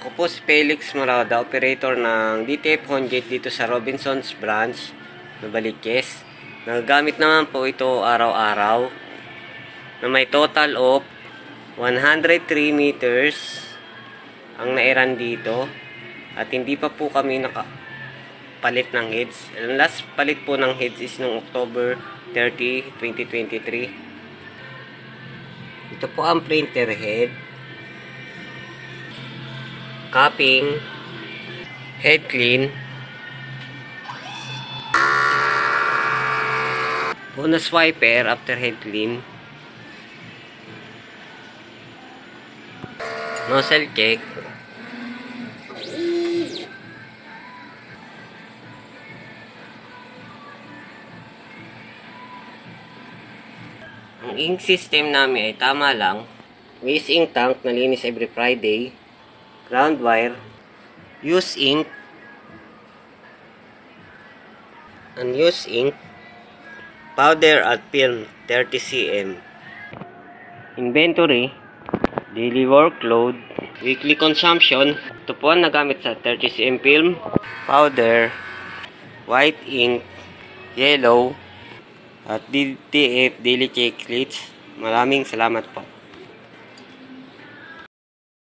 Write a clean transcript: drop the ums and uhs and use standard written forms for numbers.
Ako po si Felix Morada, operator ng DTF Hongate dito sa Robinson's branch, Novaliches. Nagagamit naman po ito araw-araw na may total of 103 meters ang nairan dito at hindi pa po kami nakapalit ng heads. Ang last palit po ng heads is noong October 30, 2023. Ito po ang printer head, capping, head clean, bonus wiper after head clean, nozzle check, ang ink system namin ay tama lang, waste ink tank nalinis every Friday, ground wire, use ink, unused ink, powder at film 30 cm, inventory, daily workload, weekly consumption. Ito po ang nagamit sa 30 cm film, powder, white ink, yellow, at DTF daily checklist. Maraming salamat po.